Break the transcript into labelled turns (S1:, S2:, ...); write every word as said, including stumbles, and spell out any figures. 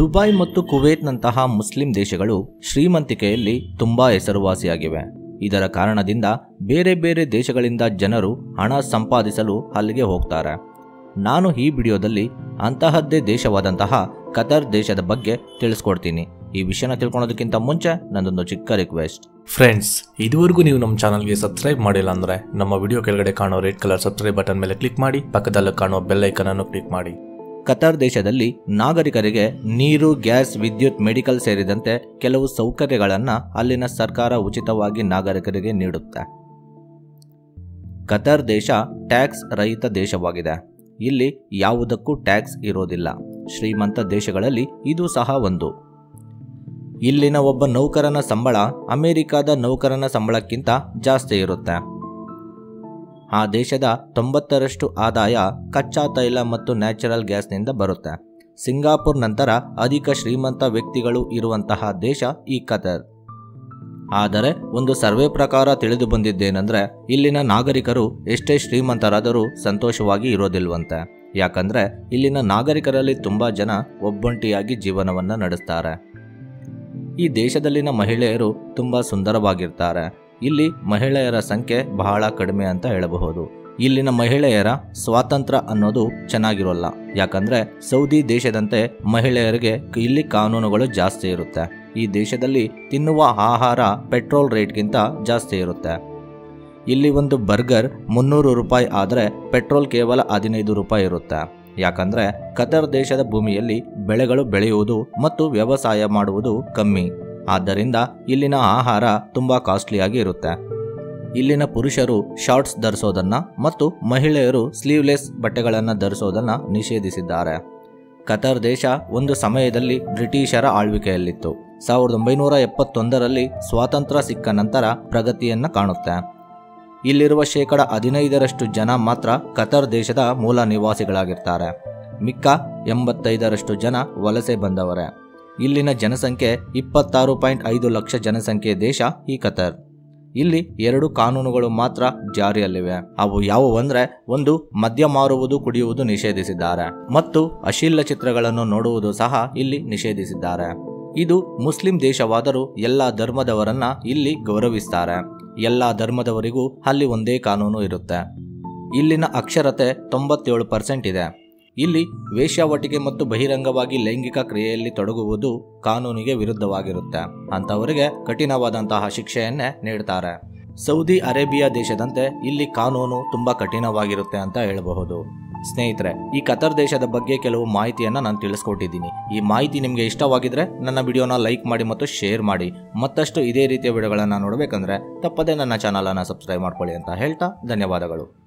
S1: Dubai ಮತ್ತು ಕುವೈತ್ನಂತಹ Muslim ದೇಶಗಳು ಶ್ರೀಮಂತಿಕೆಯಲ್ಲಿ ತುಂಬಾ ಹೆಸರುವಾಸಿಯಾಗಿವೆ. ಇದರ ಕಾರಣದಿಂದ ಬೇರೆ ಬೇರೆ ದೇಶಗಳಿಂದ ಜನರು ಹಣ ಸಂಪಾದಿಸಲು ಅಲ್ಲಿಗೆ ಹೋಗ್ತಾರೆ. ನಾನು ಈ ವಿಡಿಯೋದಲ್ಲಿ ಅಂತಹದ್ದೇ ದೇಶವಾದಂತಹ ಕತಾರ್ ದೇಶದ ಬಗ್ಗೆ ತಿಳಿಸ್ಕೊಡ್ತೀನಿ. ಈ ವಿಷಯನ ತಿಳ್ಕೊಳ್ಳೋದಕ್ಕಿಂತ ಮುಂಚೆ ನನ್ನದೊಂದು ಚಿಕ್ಕ ರಿಕ್ವೆಸ್ಟ್.
S2: ಫ್ರೆಂಡ್ಸ್, ಇದುವರೆಗೂ ನೀವು ನಮ್ಮ ಚಾನಲ್ಗೆ ಸಬ್ಸ್ಕ್ರೈಬ್ ಮಾಡಿಲ್ಲ ಅಂದ್ರೆ ನಮ್ಮ ವಿಡಿಯೋ ಕೆಳಗಡೆ ಕಾಣೋ ರೆಡ್ ಕಲರ್ ಸಬ್ಸ್ಕ್ರೈಬ್ ಬಟನ್ ಮೇಲೆ ಕ್ಲಿಕ್ ಮಾಡಿ, ಪಕ್ಕದಲ್ಲಿ ಕಾಣೋ ಬೆಲ್ ಐಕಾನ್ ಅನ್ನು ಕ್ಲಿಕ್ ಮಾಡಿ.
S1: ಕತಾರ್ ದೇಶದಲ್ಲಿ ನಾಗರಿಕರಿಗೆ ನೀರು, ಗ್ಯಾಸ್, ವಿದ್ಯುತ್, ಮೆಡಿಕಲ್ ಸೇರಿದಂತೆ ಕೆಲವು ಸೌಕರ್ಯಗಳನ್ನು ಅಲ್ಲಿನ ಸರ್ಕಾರ ಉಚಿತವಾಗಿ ನಾಗರಿಕರಿಗೆ ನೀಡುತ್ತೆ. ಕತಾರ್ ದೇಶ ಟ್ಯಾಕ್ಸ್ ರಹಿತ ದೇಶವಾಗಿದೆ. ಇಲ್ಲಿ ಯಾವುದಕ್ಕೂ ಟ್ಯಾಕ್ಸ್ ಇರೋದಿಲ್ಲ. ಶ್ರೀಮಂತ ದೇಶಗಳಲ್ಲಿ ಇದು ಸಹ ಒಂದು. ಇಲ್ಲಿನ ಒಬ್ಬ ನೌಕರನ ಸಂಬಳ ಅಮೆರಿಕದ ನೌಕರನ ಸಂಬಳಕ್ಕಿಂತ ಜಾಸ್ತಿ ಇರುತ್ತೆ. ಆ ದೇಶದ ತೊಂಬತ್ತರಷ್ಟು ಆದಾಯ ಕಚ್ಚಾ ತೈಲ ಮತ್ತು ನ್ಯಾಚುರಲ್ ಗ್ಯಾಸ್ನಿಂದ ಬರುತ್ತೆ. ಸಿಂಗಾಪುರ್ ನಂತರ ಅಧಿಕ ಶ್ರೀಮಂತ ವ್ಯಕ್ತಿಗಳು ಇರುವಂತಹ ದೇಶ ಈ ಕತಾರ್. ಆದರೆ ಒಂದು ಸರ್ವೆ ಪ್ರಕಾರ ತಿಳಿದು ಬಂದಿದ್ದೇನೆಂದರೆ, ಇಲ್ಲಿನ ನಾಗರಿಕರು ಎಷ್ಟೇ ಶ್ರೀಮಂತರಾದರೂ ಸಂತೋಷವಾಗಿ ಇರೋದಿಲ್ವಂತೆ. ಯಾಕಂದರೆ ಇಲ್ಲಿನ ನಾಗರಿಕರಲ್ಲಿ ತುಂಬ ಜನ ಒಬ್ಬಂಟಿಯಾಗಿ ಜೀವನವನ್ನು ನಡೆಸ್ತಾರೆ. ಈ ದೇಶದಲ್ಲಿನ ಮಹಿಳೆಯರು ತುಂಬ ಸುಂದರವಾಗಿರ್ತಾರೆ. ಇಲ್ಲಿ ಮಹಿಳೆಯರ ಸಂಖ್ಯೆ ಬಹಳ ಕಡಿಮೆ ಅಂತ ಹೇಳಬಹುದು. ಇಲ್ಲಿನ ಮಹಿಳೆಯರ ಸ್ವಾತಂತ್ರ್ಯ ಅನ್ನೋದು ಚೆನ್ನಾಗಿರೋಲ್ಲ. ಯಾಕಂದರೆ ಸೌದಿ ದೇಶದಂತೆ ಮಹಿಳೆಯರಿಗೆ ಇಲ್ಲಿ ಕಾನೂನುಗಳು ಜಾಸ್ತಿ ಇರುತ್ತೆ. ಈ ದೇಶದಲ್ಲಿ ತಿನ್ನುವ ಆಹಾರ ಪೆಟ್ರೋಲ್ ರೇಟ್ಗಿಂತ ಜಾಸ್ತಿ ಇರುತ್ತೆ. ಇಲ್ಲಿ ಒಂದು ಬರ್ಗರ್ ಮುನ್ನೂರು ರೂಪಾಯಿ ಆದರೆ ಪೆಟ್ರೋಲ್ ಕೇವಲ ಹದಿನೈದು ರೂಪಾಯಿ ಇರುತ್ತೆ. ಯಾಕಂದರೆ ಕತಾರ್ ದೇಶದ ಭೂಮಿಯಲ್ಲಿ ಬೆಳೆಗಳು ಬೆಳೆಯುವುದು ಮತ್ತು ವ್ಯವಸಾಯ ಮಾಡುವುದು ಕಮ್ಮಿ. ಆದ್ದರಿಂದ ಇಲ್ಲಿನ ಆಹಾರ ತುಂಬ ಕಾಸ್ಟ್ಲಿಯಾಗಿ ಇರುತ್ತೆ. ಇಲ್ಲಿನ ಪುರುಷರು ಶಾರ್ಟ್ಸ್ ಧರಿಸೋದನ್ನು ಮತ್ತು ಮಹಿಳೆಯರು ಸ್ಲೀವ್ಲೆಸ್ ಬಟ್ಟೆಗಳನ್ನು ಧರಿಸೋದನ್ನು ನಿಷೇಧಿಸಿದ್ದಾರೆ. ಕತಾರ್ ದೇಶ ಒಂದು ಸಮಯದಲ್ಲಿ ಬ್ರಿಟಿಷರ ಆಳ್ವಿಕೆಯಲ್ಲಿತ್ತು. ಸಾವಿರದ ಒಂಬೈನೂರ ಎಪ್ಪತ್ತೊಂದರಲ್ಲಿ ಸ್ವಾತಂತ್ರ್ಯ ಸಿಕ್ಕ ನಂತರ ಪ್ರಗತಿಯನ್ನು ಕಾಣುತ್ತೆ. ಇಲ್ಲಿರುವ ಶೇಕಡ ಹದಿನೈದರಷ್ಟು ಜನ ಮಾತ್ರ ಕತಾರ್ ದೇಶದ ಮೂಲ ನಿವಾಸಿಗಳಾಗಿರ್ತಾರೆ. ಮಿಕ್ಕ ಎಂಬತ್ತೈದರಷ್ಟು ಜನ ವಲಸೆ ಬಂದವರೇ. ಇಲ್ಲಿನ ಜನಸಂಖ್ಯೆ ಇಪ್ಪತ್ತಾರು ಪಾಯಿಂಟ್ ಐದು ಲಕ್ಷ ಜನಸಂಖ್ಯೆ ದೇಶ ಈ ಕತಾರ್. ಇಲ್ಲಿ ಎರಡು ಕಾನೂನುಗಳು ಮಾತ್ರ ಜಾರಿಯಲ್ಲಿವೆ. ಅವು ಯಾವುವು ಅಂದರೆ, ಒಂದು, ಮದ್ಯ ಮಾರುವುದು, ಕುಡಿಯುವುದು ನಿಷೇಧಿಸಿದ್ದಾರೆ ಮತ್ತು ಅಶ್ಲೀಲ ಚಿತ್ರಗಳನ್ನು ನೋಡುವುದು ಸಹ ಇಲ್ಲಿ ನಿಷೇಧಿಸಿದ್ದಾರೆ. ಇದು ಮುಸ್ಲಿಂ ದೇಶವಾದರೂ ಎಲ್ಲ ಧರ್ಮದವರನ್ನ ಇಲ್ಲಿ ಗೌರವಿಸ್ತಾರೆ. ಎಲ್ಲ ಧರ್ಮದವರಿಗೂ ಅಲ್ಲಿ ಒಂದೇ ಕಾನೂನು ಇರುತ್ತೆ. ಇಲ್ಲಿನ ಅಕ್ಷರತೆ ತೊಂಬತ್ತೇಳು ಪರ್ಸೆಂಟ್ ಇದೆ. ಇಲ್ಲಿ ವೇಶ್ಯಾವಟಿಕೆ ಮತ್ತು ಬಹಿರಂಗವಾಗಿ ಲೈಂಗಿಕ ಕ್ರಿಯೆಯಲ್ಲಿ ತೊಡಗುವುದು ಕಾನೂನಿಗೆ ವಿರುದ್ಧವಾಗಿರುತ್ತೆ. ಅಂಥವರಿಗೆ ಕಠಿಣವಾದಂತಹ ಶಿಕ್ಷೆಯನ್ನೇ ನೀಡ್ತಾರೆ. ಸೌದಿ ಅರೇಬಿಯಾ ದೇಶದಂತೆ ಇಲ್ಲಿ ಕಾನೂನು ತುಂಬ ಕಠಿಣವಾಗಿರುತ್ತೆ ಅಂತ ಹೇಳಬಹುದು. ಸ್ನೇಹಿತರೆ, ಈ ಕತಾರ್ ದೇಶದ ಬಗ್ಗೆ ಕೆಲವು ಮಾಹಿತಿಯನ್ನು ನಾನು ತಿಳಿಸ್ಕೊಟ್ಟಿದ್ದೀನಿ. ಈ ಮಾಹಿತಿ ನಿಮಗೆ ಇಷ್ಟವಾಗಿದ್ರೆ ನನ್ನ ವಿಡಿಯೋನ ಲೈಕ್ ಮಾಡಿ ಮತ್ತು ಶೇರ್ ಮಾಡಿ. ಮತ್ತಷ್ಟು ಇದೇ ರೀತಿಯ ವಿಡಿಯೋಗಳನ್ನು ನೋಡಬೇಕಂದ್ರೆ ತಪ್ಪದೇ ನನ್ನ ಚಾನಲನ್ನು ಸಬ್ಸ್ಕ್ರೈಬ್ ಮಾಡ್ಕೊಳ್ಳಿ ಅಂತ ಹೇಳ್ತಾ ಧನ್ಯವಾದಗಳು.